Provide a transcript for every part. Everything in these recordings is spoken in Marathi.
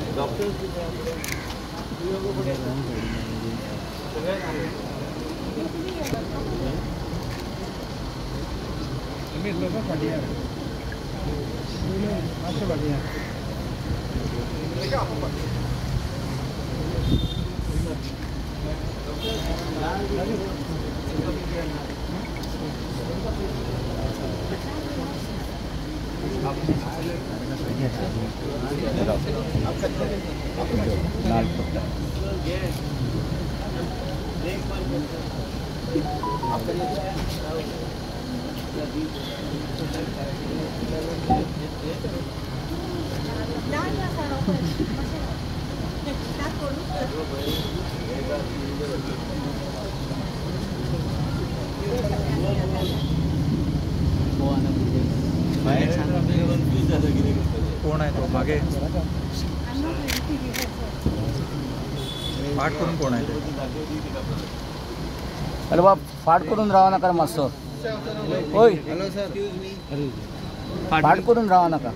कोण आहे तो मागे फाट करून कोण आहे ते? अरे बाप फाट करून राहा नका मास्तर. होय फाट करून राहा नका.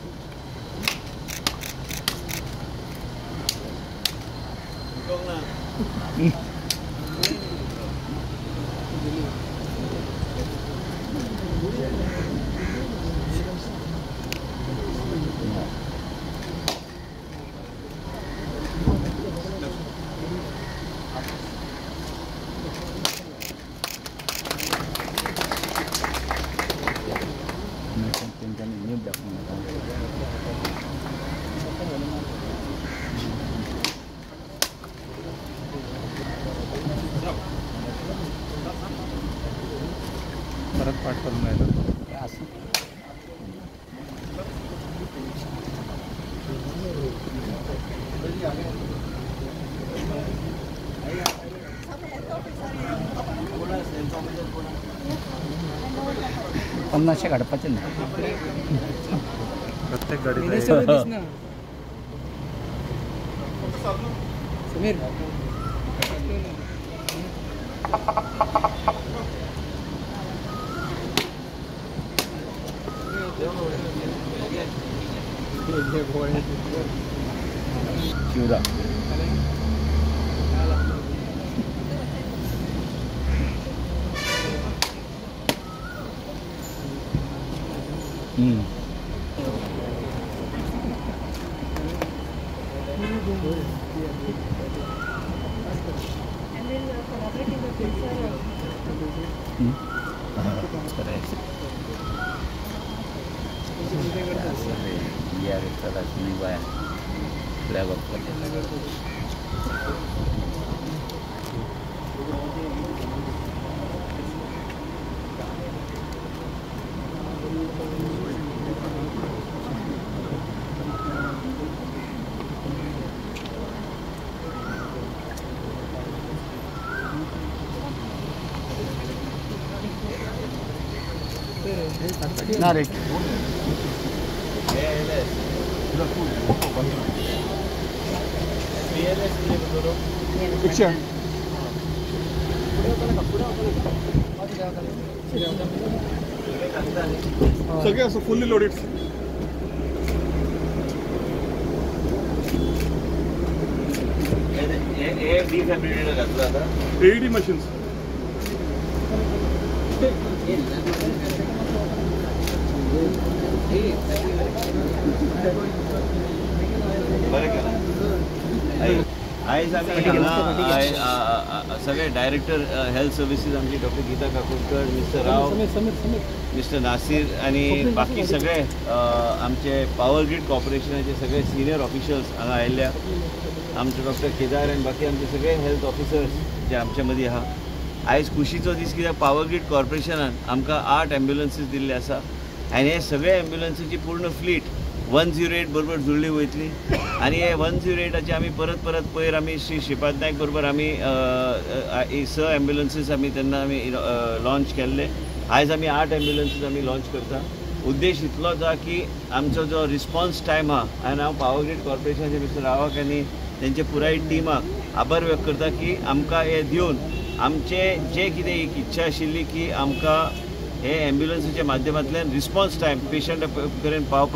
परत पाठ करून राहिलं. पन्नासशे गाडपाचे ना प्रत्येक गाडीत समीर शिवरा Narik. Picture. सगळे असं फुल्ली लोडेड. AED machines. आज आम्ही सगळे डायरेक्टर हेल्थ सर्व्हिसेस आमची doctor Geeta Kakodkar, mister Rao, mister Nasir आणि बाकी सगळे आमचे पॉवर ग्रीड कॉर्पोरेशनाचे सगळे सिनियर ऑफिशल्स हांगा आयिल्ल्या. आमचे डॉक्टर केदार आणि बाकी आमचे सगळे हेल्थ ऑफिसर्स जे आमच्या मदीं आहा. आयज खुशीचो दीस कित्याक पॉवर ग्रीड कॉर्पोरेशनान आमकां 8 एम्ब्युलन्सीस दिल्ले आसा आनी हे सगळे एम्ब्युलन्सीची पूर्ण फ्लीट 108 बरोबर जुळली वयतली. आनी हे 108चे आमी परत पयर आमी श्री श्रीपाद नायक बरोबर आमी 6 एम्ब्युलन्सीस आमी तेन्ना आमी लॉन्च केल्ले. आयज आमी 8 एम्ब्युलन्सीस आमी लॉन्च करता. उद्देश इतलोच आसा की आमचो जो रिस्पॉन्स टायम आहा आनी हांव पॉवर ग्रीड कॉर्पोरेशनाचे मिस्टर रावाक आनी तेंचे पुराय टिमाक आभार व्यक्त करता की आमकां हे दिवन आमचे जे कितें एक इच्छा आशिल्ली की आमकां हे एम्ब्युलन्सीच्या माध्यमांतल्यान रिस्पॉन्स टायम पेशंटा पर्यंत पावपाक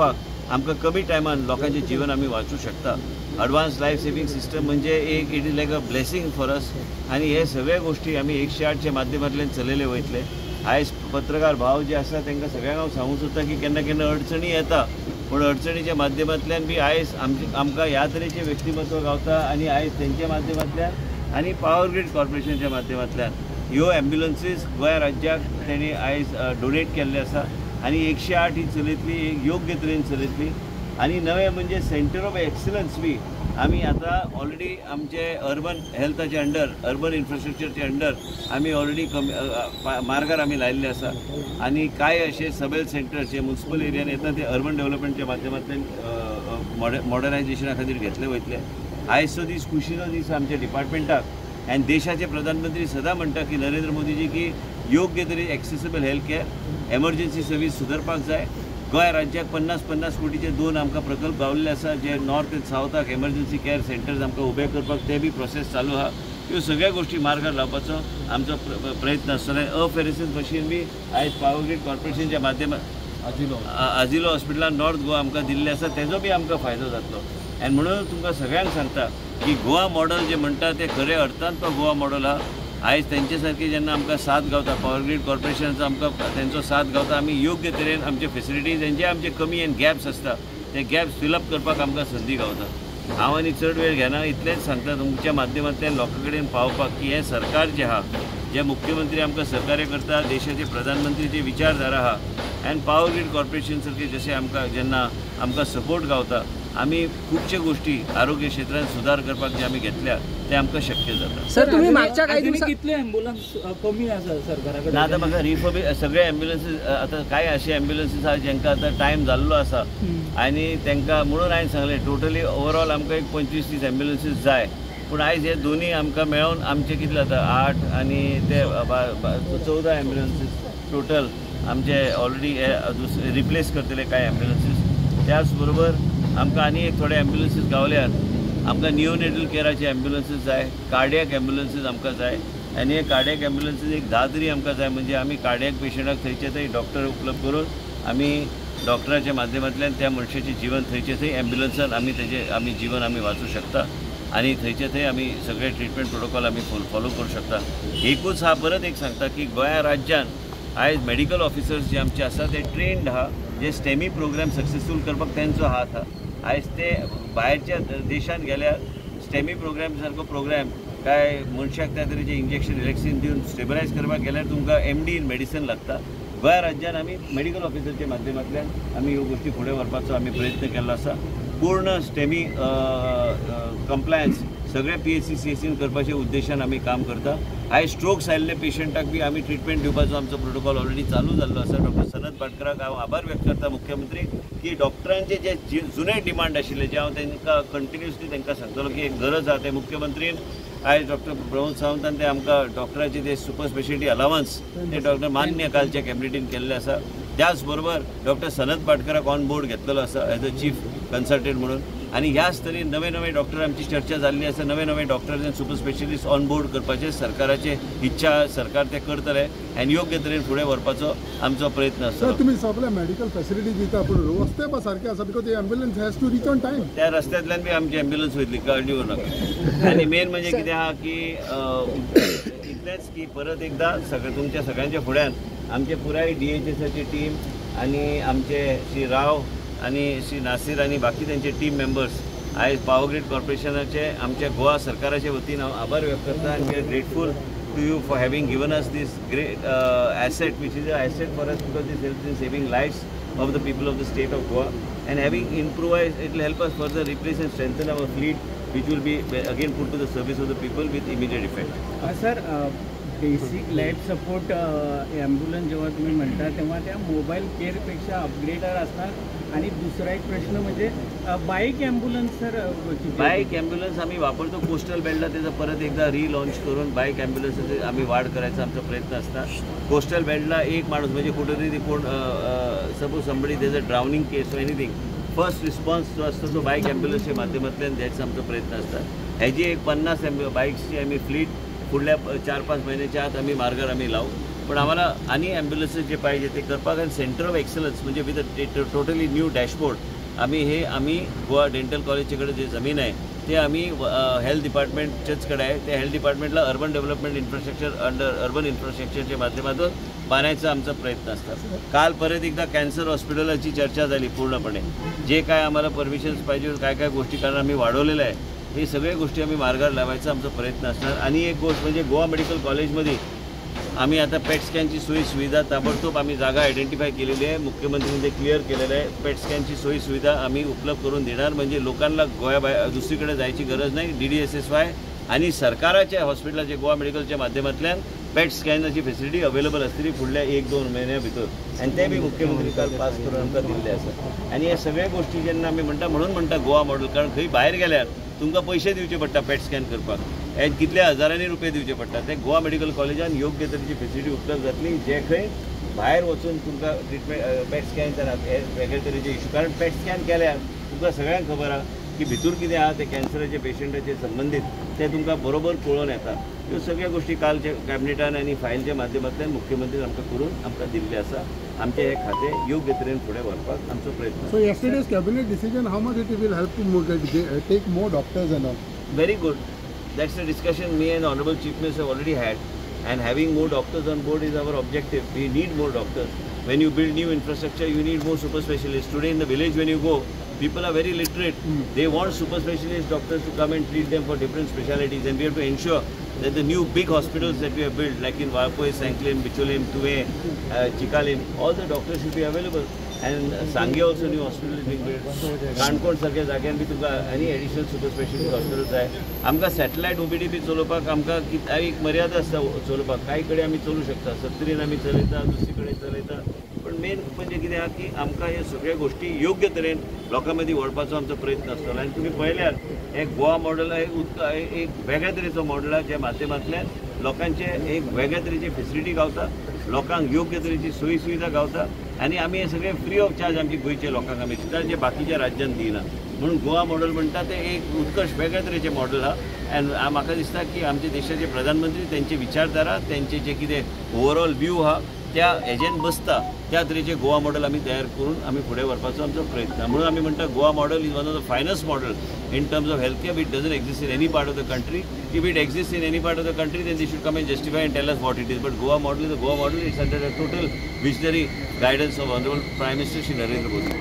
आमकां कमी टायमान लोकांचें जीवन आमी वाचूं शकता. एडवान्स लायफ सेविंग सिस्टम म्हणजे एक it is like a blessing for us. आनी हे सगळे गोष्टी आमी 108च्या माध्यमांतल्यान चलयले वयतले. आयज पत्रकार भाव जे आसा तांकां सगळ्यांक हांव सांगूं सोदता की केन्ना केन्ना अडचणी येता, पूण अडचणीच्या माध्यमांतल्यान बी आयज आमकां ह्या तरेचें व्यक्तिमत्व गावता. आनी आयज तेंच्या माध्यमांतल्यान आनी पावर ग्रीड कॉर्पोरेशनच्या माध्यमांतल्यान ह्यो एम्ब्युलन्सीस गोंय राज्याक तेणी आयज डोनेट केल्ले आसा. आनी 108 ही चलयतली, एक योग्य तरेन चलयतली. आनी नवें म्हणजे सेंटर ऑफ एक्सलन्स बी आमी आतां ऑलरेडी आमचे अर्बन हेल्थाचे अंडर, अर्बन इन्फ्रास्ट्रक्चरचे अंडर आमी ऑलरेडी मार्गार आमी लायिल्ले आसा. आनी कांय अशे सब हेल्थ सेंटर्स जे म्युनिसिपल एरियान येता ते अर्बन डेव्हलपमेंटच्या माध्यमांतल्यान मॉडर्नायझेशना खातीर घेतले वयतले. आयजचो दीस खुशीचो दीस आमच्या डिपार्टमेंटाक. आनी देशाचे प्रधानमंत्री सदां म्हणटा की नरेंद्र मोदीजी की योग्य तरी accessible health care emergency service सुदारपाक जाय. गोंय राज्याक 50-50 कोटीचे 2 आमकां प्रकल्प गावल्ले आसा जे नॉर्थ एंड सावथाक एमर्जन्सी केअर सेंटर्स आमकां उबे करपाक ते बी प्रोसेस चालू आहा. ह्यो सगळ्या गोष्टी मार्गार लावपाचो आमचो प्रयत्न आसतले. फेरेसिस मशीन बी आयज पावर ग्रीड कॉर्पोरेशनच्या माध्यमांत आजिलो हॉस्पिटलान नॉर्थ गोवा आमकां दिल्ले आसा, तेजो बी आमकां फायदो जातलो. आनी म्हणून तुमकां सगळ्यांक सांगता की गोवा मॉडल जे म्हणटा ते खरे अर्थान तो गोवा मॉडल आहा. आयज तेंचे सारकी जेन्ना आमकां साथ गावता, पावर ग्रीड कॉर्पोरेशनाचो आमकां तेंचो साथ गावता, आमी योग्य तरेन आमचे फेसिलिटीज जे आमचे कमी एंड गॅप्स आसता ते गॅप्स फिलअप करपाक आमकां संदी गावता. हांव आनी चड वेळ घेना, इतलेंच सांगता तुमच्या माध्यमांतल्यान लोकां कडेन पावपाक की हें सरकार जें आहा, जे मुख्यमंत्री आमकां सहकार्य करता, देशाचे प्रधानमंत्री जे विचारधारा आहा, आनी पावर ग्रीड कॉर्पोरेशन सारके जशें आमकां जेन्ना आमकां सपोर्ट गावता, आमी खुबशे गोष्टी आरोग्य क्षेत्रांत सुदार करपाक जे आमी घेतल्या ते आमकां शक्य जाता. सर तुम्ही मागच्या काही दिवसांत कितले ॲम्ब्युलन्स कमी आसा सरकाराकडे? आतां म्हाका सगळे एम्ब्युलन्सीस आतां कांय अशे एम्ब्युलन्सीस आहा जेंकां आतां टायम जाल्लो आसा आनी तांकां म्हणून हांवें सांगलें टोटली ओवरऑल आमकां एक 25-30 एम्ब्युलन्सीस जाय. पूण आयज हे दोनी आमकां मेळोन आमचे कितले जाता 8 आनी ते 14 एम्ब्युलन्सीस टोटल आमचे ऑलरेडी रिप्लेस करतले कांय एम्ब्युलन्सीस. त्याच बरोबर आमकां आनी एक थोडे एम्ब्युलन्सीस गावल्यात. आमकां नियोनेटल केअराचे एम्ब्युलन्सीस जाय, कार्डियक एम्ब्युलन्सीस आमकां जाय. आनी हे कार्डियक एम्ब्युलन्सीस एक 10 तरी आमकां जाय, म्हणजे आमी कार्डियक पेशंटाक थंयचे थंय डॉक्टर उपलब्ध करून आमी डॉक्टराच्या माध्यमांतल्यान त्या मनशाचें जीवन थंयचे थंय एम्ब्युलन्सान आमी जीवन आमी वाचूं शकता. आनी थंयचे थंय आमी सगळे ट्रिटमेंट प्रोटोकॉल आमी फॉलो करूं शकता. एकूच हा परत एक सांगता की गोंया राज्यान आयज मेडिकल ऑफिसर्स जे आमचे आसा ते ट्रेन्ड आहा, जे स्टेमी प्रोग्राम सक्सेसफूल करपाक तेंचो हात आहा. आयज ते भायरच्या देशांत गेल्यार स्टेमी प्रोग्राम सारको प्रोग्राम काय मनशाक त्या तरेचें इंजेक्शन वॅक्सीन दिवन स्टेबलायज करपाक गेल्यार तुमकां MD इन मेडिसीन लागता. गोंया राज्यान आमी मेडिकल ऑफिसरच्या माध्यमांतल्यान आमी ह्यो गोष्टी फुडें व्हरपाचो आमी प्रयत्न केल्लो आसा. पूर्ण स्टेमी कंप्लायन्स सगळे PHC CHCन करपाचे उद्देशान आमी काम करता. आयज स्ट्रोक्स आयिल्ले पेशंटाक बी आमी ट्रिटमेंट दिवपाचो आमचो प्रोटोकॉल ऑलरेडी चालू जाल्लो आसा. डॉक्टर सनत पाटकराक हांव आभार व्यक्त करता मुख्यमंत्री की डॉक्टरांचे जे जुने डिमांड आशिल्ले जे हांव तांकां कंटिन्युअसली तांकां सांगतलो की एक गरज आहा ते मुख्यमंत्रीन आयज डॉक्टर प्रमोद सावंतान ते आमकां डॉक्टराचे ते सुपर स्पेशलिटी अलावन्स ते डॉक्टर मान्य कालच्या कॅबिनेटीन केल्ले आसा. त्याच बरोबर डॉक्टर सनत पाटकराक ऑन बोर्ड घेतलेलो आसा एज अ चीफ कन्सल्टंट म्हणून. आनी ह्याच तरेन नवे डॉक्टर आमची चर्चा जाल्ली आसा. नवे डॉक्टर्स आनी सुपर स्पेशलिस्ट ऑन बोर्ड करपाचे सरकाराचे इच्छा, सरकार ते करतले आनी योग्य तरेन फुडें व्हरपाचो आमचो प्रयत्न आसा. तुम्ही सगळे मेडिकल फॅसिलिटी दिता पूण रस्ते पण सारखे आसा because ambulance has to reach on time. त्या रस्त्यांतल्यान बी आमची एम्ब्युलन्स वयतली, काळजी करूं नाका. आनी मेन म्हणजे कितें आहा की इतलेंच की परत एकदां तुमच्या सगळ्यांच्या फुड्यान आमचे पुराय DHSची टीम आनी आमचे श्री राव आनी श्री नासीर आनी बाकी तेंचे टीम मेंबर्स आयज पावर ग्रीड कॉर्पोरेशनाचे आमच्या गोवा सरकाराचे वतीन हांव आभार व्यक्त करता. आनी we are grateful to you for having given us this great asset which is an asset for us because this helps in saving lives of the people of the state of Goa and having improvised it will help us further replace and strengthen our fleet which will be again put to the service of the people with immediate effect. Sir basic life support ambulance जेव्हा तुम्ही म्हणता तेव्हा त्या मोबाईल केअरपेक्षा अपग्रेडर असतात. आणि दुसरा एक प्रश्न म्हणजे bike ambulance sir bike ambulance आम्ही वापरतो कोस्टल बेल्टला त्याचा परत एकदा रिलॉन्च करून बाईक ॲम्ब्युलन्स आम्ही वाढ करायचा आमचा प्रयत्न असता. कोस्टल बेल्टला एक माणूस म्हणजे कुठेतरी कोण सपोज समबडी त्याचं drowning case anything first response जो असतो तो बाईक ॲम्ब्युलन्सच्या माध्यमातल्यान द्यायचा आमचा प्रयत्न असता. ह्याची एक 50 बाईक्सची आम्ही फ्लीट पुढल्या 4-5 महिन्याच्या आत आम्ही मार्गार आम्ही लावू. पण आम्हाला आणि ॲम्ब्युलन्सेस जे पाहिजे ते करपाक आणि सेंटर ऑफ एक्सलन्स म्हणजे with a totally new dashboard आम्ही गोवा डेंटल कॉलेजच्याकडे जे जमीन आहे ते आम्ही हेल्थ डिपार्टमेंटच्याचकडे आहे. त्या हेल्थ डिपार्टमेंटला urban development infrastructure under urban इन्फ्रास्ट्रक्चरच्या माध्यमातून बांधायचा आमचा प्रयत्न असतात. काल परत एकदा कॅन्सर हॉस्पिटलची चर्चा झाली पूर्णपणे. जे काय आम्हाला परमिशन्स पाहिजे काय काय गोष्टी कारण आम्ही वाढवलेलं आहे हे सगळ्या गोष्टी आम्ही मार्गावर लावायचा आमचा प्रयत्न असणार. आणि एक गोष्ट म्हणजे गोवा मेडिकल कॉलेजमध्ये आम्ही आता पेट स्कॅनची सुविधा ताबडतोब आम्ही जागा आयडेंटिफाय केलेली आहे. मुख्यमंत्र्यांनी ते क्लिअर केलेलं आहे. पेट स्कॅनची सुविधा आम्ही उपलब्ध करून देणार म्हणजे लोकांना दुसरीकडे जायची गरज नाही. DDSSY आणि सरकाराच्या हॉस्पिटलाचे गोवा मेडिकलच्या माध्यमातल्यान पेट स्कॅनची फॅसिलिटी अवेलेबल असतली फुडल्या 1-2 महिन्या भितर आणि ते बी मुख्यमंत्री काल पास करून आमकां दिल्ले आसा. आणि ह्या सगळ्या गोष्टी जेन्ना आमी म्हणटा म्हणून म्हणटा गोवा मॉडेल कारण खंय भायर गेल्यार तुमकां पयशे दिवचे पडटा पेट स्कॅन करपाक हे कितल्या हजारांनी रुपये दिवचे पडटा. ते गोवा मेडिकल कॉलेजान योग्य तरेची फॅसिलिटी उपलब्ध जातली जे खंय भायर वचून तुमकां ट्रिटमेंट पेट स्कॅन वेगळे तरेचे इश्यू कारण पेट स्कॅन केल्यार तुमकां सगळ्यांक खबर आहा की भितूर कितें आहा ते कॅन्सराचे पेशंटाचे संबंधीत ते तुमकां बरोबर कळून येता. ह्यो सगळ्या गोष्टी कालच्या कॅबिनेटान आनी फायलच्या माध्यमांतल्यान मुख्यमंत्री आमकां करून आमकां दिल्ले आसा. आमचे हे खाते योग्य तरेन फुडें व्हरपाक आमचो प्रयत्न. So yesterday's cabinet decision, how much it will help to take more doctors and all? Very good. That's the discussion me and Honorable Chief Minister have already had. And having more doctors on board is our objective. We need more doctors. When you build new infrastructure, you need more super specialists. Today in the village when you go, people are very literate. They want super specialist doctors to come and treat them for different specialities. And we have to ensure that the new big hospitals that we have built, like in Varpoe, Sanklin, Bicholim, Tuve, Chikalim, all the doctors should be available. And Sangye also new hospital is being built. Kankod sarke जाग्यान बी तुमकां any additional super specialty hospitals जाय. आमकां सॅटेलायट OPD बी चलोवपाक आमकां एक मर्यादा आसता चलोवपाक. काही कडेन आमी चलूं शकता 70 आमी चलयता दुसरी कडेन चलयता. पण मेन म्हणजे कितें आहा की आमकां हे सगळ्या गोष्टी योग्य तरेन लोकां मदीं व्हरपाचो आमचो प्रयत्न आसतलो. आनी तुमी पळयल्यार हे गोवा मॉडेल एक वेगळ्या तरेचो मॉडेल आहा ज्या माध्यमांतल्यान लोकांचे एक वेगळ्या तरेची फॅसिलिटी गावता लोकांक योग्य तरेची सोयी सुविधा गावता. आणि आमी हे सगळे फ्री ऑफ चार्ज आमच्या गोंयच्या लोकांक आमी दिता जे बाकीच्या राज्यांत दिना. म्हणून गोवा मॉडेल म्हणटा ते एक उत्कर्ष वेगळ्या तरेचें मॉडेल आहा. एंड म्हाका दिसता की आमचे देशाचे प्रधानमंत्री त्यांचे विचारधारा त्यांचे जे कितें ओवरऑल व्यू आहा त्या हेजेन बसता त्या तरेचे गोवा मॉडेल आमी तयार करून आमी फुडें व्हरपाचो आमचो प्रयत्न. म्हणून आमी म्हणटा Goa model is one of the finest model in terms of healthcare. It doesn't exist in any part of the country. If it exists in any part of the country, then they should come and justify and tell us what it is. But Goa model is a Goa model. It's under the total visionary guidance of Honorable Prime Minister Shri Narendra Modi.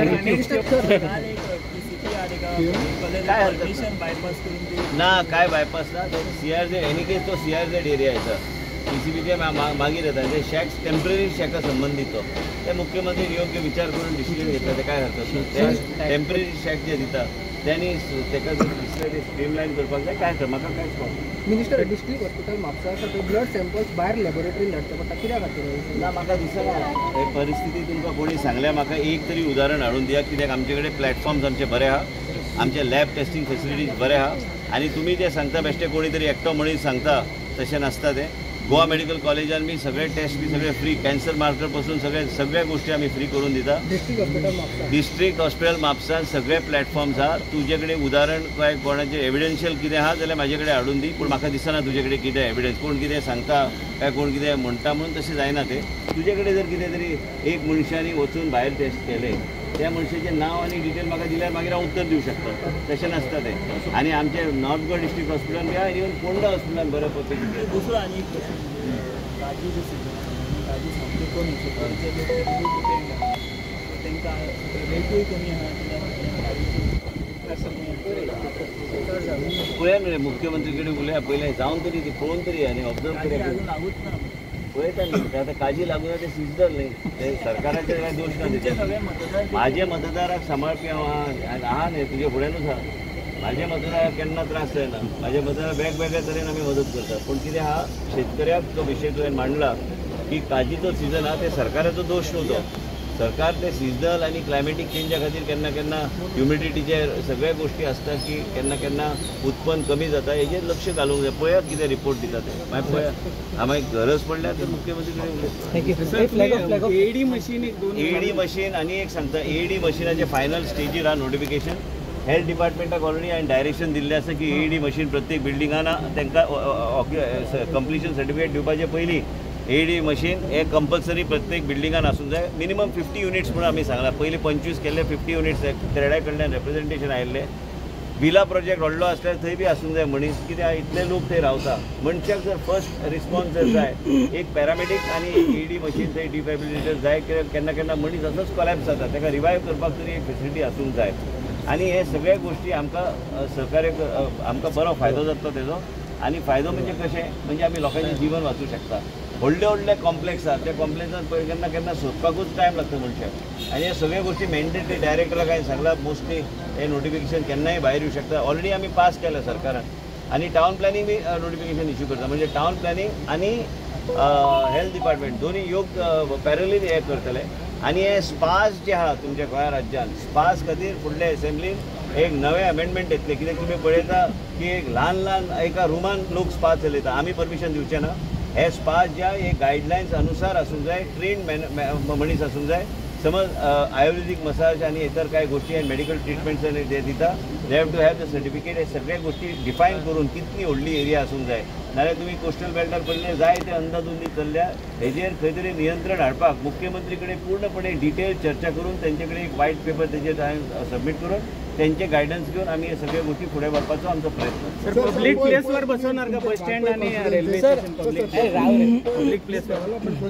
ना काय बायपास ना CRZ एनी केस तो CRZ एरिया येता PCBचे मागीर येता ते शॅक्स टेम्पररी शॅका संबंधित तो ते मुख्यमंत्री योग्य विचार करून डिसिजन घेतला ते काय हरकत ना. टेम्पररी शॅक जे दिता त्यांनी ताका जर दिसलें ते स्ट्रीमलायन करपाक जाय काय तर म्हाका कांयच problem. Minister district hospital Mapusa आसा थंय ब्लड सॅम्पल्स भायर लॅबोरेटरीन धाडचे पडटा कित्या खातीर ना म्हाका दिसना हे परिस्थिती तुमकां कोणी सांगल्या. म्हाका एक तरी उदाहरण हाडून दिया कित्याक आमचे कडेन प्लॅटफॉर्म्स आमचे बरे आहा आमचे लॅब टेस्टिंग फॅसिलिटीज बरे आहा आनी तुमी जे सांगता बेश्टे कोणी तरी एकटो मनीस सांगता तशें नासता ते. गोवा मेडिकल कॉलेजान बी सगळे टेस्ट बी सगळे फ्री कॅन्सर मार्कर पासून सगळ्या गोष्टी आमी फ्री करून दिता. डिस्ट्रिक्ट हॉस्पिटल म्हापसान सगळे प्लॅटफॉर्म्स आहा. तुजे कडेन उदाहरण काय कोणाचें एविडन्शियल कितें आहा जाल्यार म्हाजे कडेन हाडून दी. पूण म्हाका दिसना तुजे कडेन कितें एविडन्स कोण कितें सांगता काय कोण कितें म्हणटा म्हणून तशें जायना तें. तुजे कडेन जर कितें तरी एक मनशांनी वचून भायर टेस्ट केलें त्या मनशाचें नांव आनी डिटेल म्हाका दिल्यार मागीर हांव उत्तर दिवं शकता. तशें नासता तें. आनी आमचे नॉर्थ गोवा डिस्ट्रिक्ट हॉस्पिटलान बी आहा इवन फोंडा हॉस्पिटलान बरे पद्दतीन. दुसरो आनी एक प्रश्न काजी जो सिजन काजी सामके कमी तांकां रेटूय कमी आहा पळया न्हू मुख्यमंत्री कडेन उलया पयलें जावन तरी ती पळोवन तरी आनी ऑब्जर्व करूया लागूच ना पळयता न्ही आतां काजी लागून ते सिजनल न्ही ते सरकाराचे काय दोश ना तेचे. म्हाजे मतदाराक सांबाळपी हांव आहा न्ही तुजे फुड्यानूच आहा. म्हाजे मतदाराक केन्ना त्रास जायना. म्हाजे मतदाराक वेगवेगळ्या तरेन आमी मदत करता. पूण कितें आहा शेतकऱ्याक तो विशय तुवें मांडला की काजीचो सिजन आहा ते सरकाराचो दोश न्हू तो. सरकार ते सिजनल आनी क्लायमेटीक चेंजा खातीर केन्ना केन्ना ह्युमिडिटीचे सगळ्या गोष्टी आसता की केन्ना केन्ना उत्पन्न कमी जाता हेजेर लक्ष घालूंक जाय. पळयात कितें रिपोर्ट दिता ते मागीर पळया आमी गरज पडल्यार तर मुख्यमंत्री कडेन एडी मशीन एक दोन एडी मशीन आनी एक सांगता एडी मशिनाचे फायनल स्टेजीर आहा नोटिफिकेशन. हेल्थ डिपार्टमेंटाक ऑलरेडी हांवें डायरेक्शन दिल्लें आसा की एडी मशीन प्रत्येक बिल्डिंगान तांकां कंप्लिशन सर्टिफिकेट दिवपाचे पयलीं AED मशीन हे कंपल्सरी प्रत्येक बिल्डिंगान आसूंक जाय. मिनिमम 50 युनिट्स म्हणून आमी सांगला. पयलीं 25 केल्ले, 50 युनिट्स क्रेडाय कडल्यान रिप्रेझेंटेशन आयिल्ले. विला प्रोजेक्ट व्हडलो आसल्यार थंय बी आसूंक जाय मनीस, कित्याक इतले लोक थंय रावता. मनशाक जर फर्स्ट रिस्पॉन्स जर जाय, एक पॅरामेडीक आनी AED मशीन थंय डिफायब्रिलेटर जाय. केन्ना केन्ना मनीस असोच कोलॅप्स जाता, ताका रिवायव करपाक तरी एक फेसिलिटी आसूंक जाय. आनी हे सगळे गोश्टी आमकां सहकार्य आमकां बरो फायदो जातलो तेजो. आनी फायदो म्हणजे कशें, म्हणजे आमी लोकांचें जीवन वाचूंक शकता. व्हडले व्हडले कॉम्प्लेक्स आसा, त्या कॉम्प्लेक्सान केन्ना केन्ना सोदपाकूच टायम लागता मनशाक. आनी हे सगळे गोश्टी मॅन्डेटरी डायरेक्टराक हांवें सांगला, मोस्टली हे नोटिफिकेशन केन्नाय भायर येवं शकता. ऑलरेडी आमी पास केला सरकारान. आनी टावन प्लॅनिंग बी नोटिफिकेशन इश्यू करता. म्हणजे टावन प्लॅनिंग आनी हेल्थ डिपार्टमेंट दोन्ही योग पॅरली हे करतले. आनी हे स्पास जे आहा तुमच्या गोंया राज्यान, स्पास खातीर फुडल्या एसेंब्लीन एक नवे अमेंडमेंट येतले. कित्याक तुमी पळयता की एक ल्हान ल्हान एका रुमान लोक स्पा चलयता. आमी परमिशन दिवचे ना. हे स्पा ज्या एक गायडलायन्स अनुसार आसूंक जाय, ट्रेन्ड मनीस आसूंक जाय. समज आयुर्वेदिक मसाज आनी इतर कांय गोश्टी आनी मेडिकल ट्रिटमेंट्स जे दिता, they have to have the certificate. हे सगळे गोश्टी डिफायन करून कितली व्हडली एरिया आसूंक जाय. नाल्यार तुमी कोस्टल बेल्टार पडले जाय ते अंदाधुंदी चल्ल्या. हेजेर खंय तरी नियंत्रण हाडपाक मुख्यमंत्री कडेन पूर्णपणे डिटेल चर्चा करून तेंचे कडेन एक व्हायट पेपर तेजेर हांवें सबमीट करून त्यांचे गायडन्स घेऊन आम्ही हे सगळे गोष्टी पुढे व्हरपाचो आमचो प्रयत्न. सर, पब्लिक प्लेसवर बसवणार का बस स्टँड आणि रेल्वे स्टेशन? पब्लिक प्लेसवर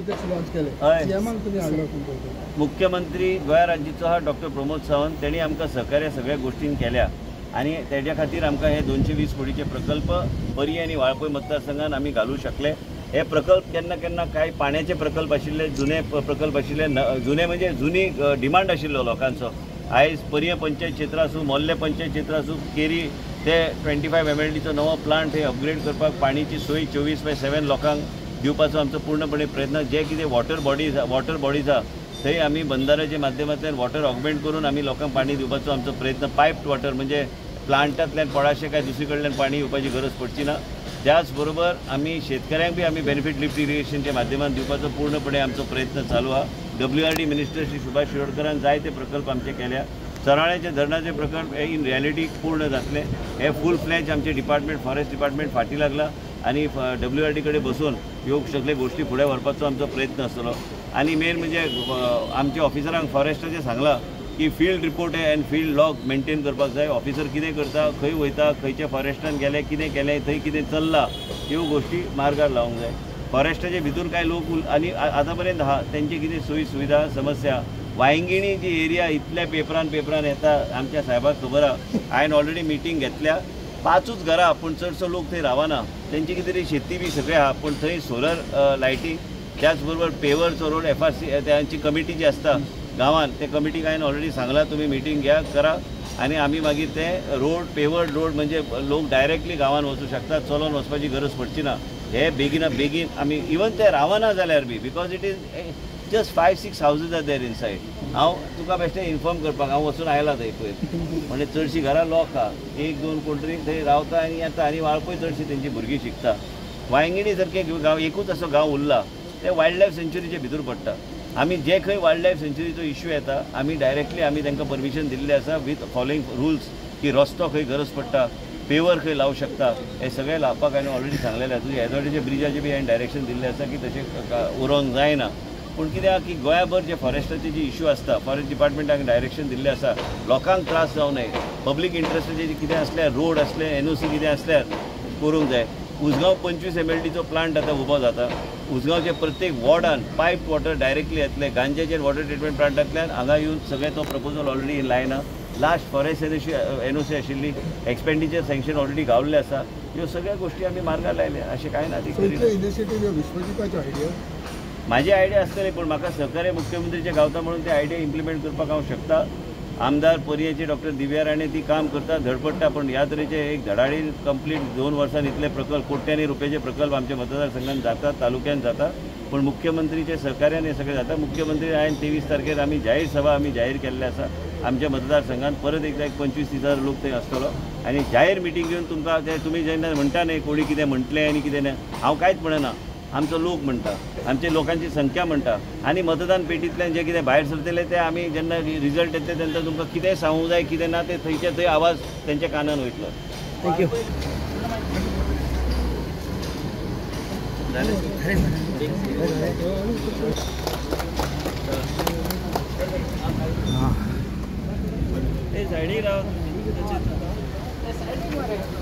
मुख्यमंत्री गोंया राज्याचो हा डॉक्टर प्रमोद सावंत त्यांनी आमकां सहकार्य सगळ्या गोष्टींनी केल्या. आणि त्याच्या खातीर आमकां हे 220 कोटीचे प्रकल्प पर्याय आणि वाळपय मतदारसंघात आम्ही घालू शकले. हे प्रकल्प केन्ना केन्ना काही पाण्याचे प्रकल्प आशिल्ले, जुने प्रकल्प आशिल्ले. जुने म्हणजे जुनी डिमांड आशिल्लो लोकांचो. आयज पर्य पंचायत क्षेत्र आसूं, मोल्ले पंचायत क्षेत्र आसूं, केरी ते 25 MLDचो नवो प्लांट हे अपग्रेड करपाक पाणीची सोय 24/7 लोकांक दिवपाचो आमचो पूर्णपणे प्रयत्न. जे कितें वॉटर बॉडीज आहा थंय आमी बंधाऱ्याच्या माध्यमांतल्यान वॉटर ऑगमेंट करून आमी लोकांक पाणी दिवपाचो आमचो प्रयत्न. पायप्ड वॉटर म्हणजे प्लांटांतल्यान पळाशें काय दुसरे कडल्यान पाणी येवपाची गरज पडची ना. त्याच बरोबर आमी शेतकऱ्यांक बी आमी बेनिफीट लिफ्ट इरिगेशनच्या माध्यमांत दिवपाचो पूर्णपणे आमचो प्रयत्न चालू आहा. WRD मिनिस्टर श्री सुभाष शिरोडकरान जायते प्रकल्प आमचे केल्या. चराळ्याचे धरणाचे प्रकल्प हे इन रियलिटी पूर्ण जातले. हे फूल फ्लॅज आमचे डिपार्टमेंट, फॉरेस्ट डिपार्टमेंट फाटी लागला आणि WRD कडेन बसून ह्यो सगळे गोष्टी फुडें व्हरपाचो आमचो प्रयत्न आसतलो. आणि मेन म्हणजे आमच्या ऑफिसरांक फॉरेस्टाचें सांगलां की field report and field log maintain करपाक जाय. ऑफिसर कितें करता, खंय वयता, खंयच्या फॉरेस्टान गेले, कितें केलें, थंय कितें चल्लां, ह्यो गोश्टी मार्गार लावंक जाय. फॉरेस्टाचे भितर कांय लोक आनी आतां पर्यंत आहा तेंचे कितें सोयी सुविधा समस्या. वायंगिणी जी एरिया इतल्या पेपरान येता, आमच्या साहेबाक खबर आहा. हांवें ऑलरेडी मिटींग घेतल्या. 5च घरां पूण चडसो लोक थंय रावना. तेंची कितें तरी शेती बी सगळें आहा, पूण थंय सोलर लायटींग, त्याच बरोबर पेवरचो रोड FRC त्यांची कमिटी जी आसता गांवांत, ते कमिटीक हांवें ऑलरेडी सांगलां तुमी मिटींग घ्या करा आनी आमी मागीर ते रोड पेवर्ड रोड म्हणजे लोक डायरेक्टली गांवांत वचूं शकतात, चलोन वचपाची गरज पडची ना. हे बेगीन आमी इवन ते रावना जाल्यार बी, because it is just 5-6 houses are there inside. हांव तुका बेश्टें इन्फॉर्म करपाक हांव वचून आयला थंय पळय. म्हणजे चडशीं घरां लॉक आहा. 1-2 कोण तरी थंय रावता आनी येता आनी वाळपय चडशीं तेंची भुरगीं शिकता. वायंगिणी सारके गांव एकूच असो गांव उरला ते वायल्ड लायफ सेंच्युरीचे भितर पडटा. आमी जे खंय वायल्ड लायफ सेंच्युरीचो इश्यू येता आमी डायरेक्टली आमी तांकां परमिशन दिल्लें आसा विथ फॉलोइंग रुल्स की रस्तो खंय गरज पडटा, पेवर खंय लावं शकता, हे सगळें लावपाक हांवें ऑलरेडी सांगलेलें आसा. तुज्या येदोड्याच्या ब्रिजाचेर बी हांवें डायरेक्शन दिल्लें आसा की तशें उरोवंक जायना. पूण कित्याक की गोंयाभर जे फॉरेस्टाचे जे इश्यू आसता, फॉरेस्ट डिपार्टमेंटाक डायरेक्शन दिल्लें आसा, लोकांक त्रास जावं न्हय. पब्लीक इंट्रस्टाचे कितें आसल्यार, रोड असले, NOC कितें आसल्यार करूंक जाय. उसगांव 25 MLDचो प्लांट आतां उबो जाता. उसगांवचे प्रत्येक वॉर्डान पायप वॉटर डायरेक्टली येतले. गांजेचेर वॉटर ट्रिटमेंट प्लांटांतल्यान हांगा येवन सगळे तो प्रपोजल ऑलरेडी लायना. लास्ट फॉरेस्ट NOC आशिल्ली, एक्सपेंडिचर सँक्शन ऑलरेडी गावल्लें आसा. ह्यो सगळ्यो गोश्टी आमी मार्गार लायल्या. अशें कांय ना. म्हाजी आयडिया आसतली पूण म्हाका सहकार्य मुख्यमंत्रीचे गावता म्हणून ते आयडिया इम्प्लिमेंट करपाक हांव शकता. आमदार पर्येचे डॉक्टर दिव्या राणे ती काम करता, धडपडटा. पण ह्या तरेचे एक धडाडीन कंप्लीट 2 वर्सान इतले प्रकल्प, कोट्यांनी रुपयाचे प्रकल्प आमच्या मतदारसंघात जातात, तालुक्यात जाता. पण मुख्यमंत्रीचे सहकार्यान हे सगळें जाता. मुख्यमंत्री हांवें 23 तारखेर आमी जाहीर सभा आमी जाहीर केल्ले आसा आमच्या मतदारसंघात. परत एकदा 25-30,000 लोक थंय आसतलो आनी जाहीर मिटींग घेवन तुमकां ते तुमी जेन्ना म्हणटा न्हय कोणी कितें म्हटलें आनी कितें ना, हांव कांयच म्हणना. आमचो लोक म्हणटा, आमच्या लोकांची संख्या म्हणटा. आनी मतदान पेटींतल्यान जे कितें भायर सरतले ते आमी जेन्ना रिजल्ट येतले तेन्ना तुमकां कितें सांगूंक जाय कितें ना ते थंयचे थंय आवाज तेंच्या कानान वयतलो. थँक्यू. साइडीक राव